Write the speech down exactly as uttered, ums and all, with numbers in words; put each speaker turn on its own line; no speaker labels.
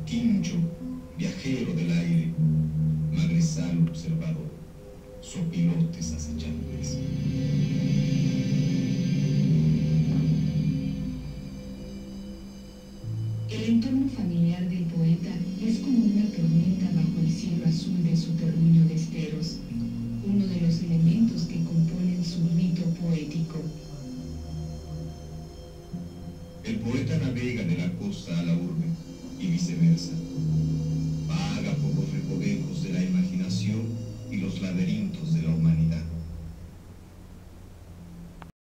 Quincho, viajero del aire, magresal observador, sopilotes acechantes.
El entorno familiar del poeta es como una tormenta bajo el cielo azul de su terruño de esteros, uno de los elementos que componen su rito poético.
El poeta navega de la costa a la urbe y viceversa.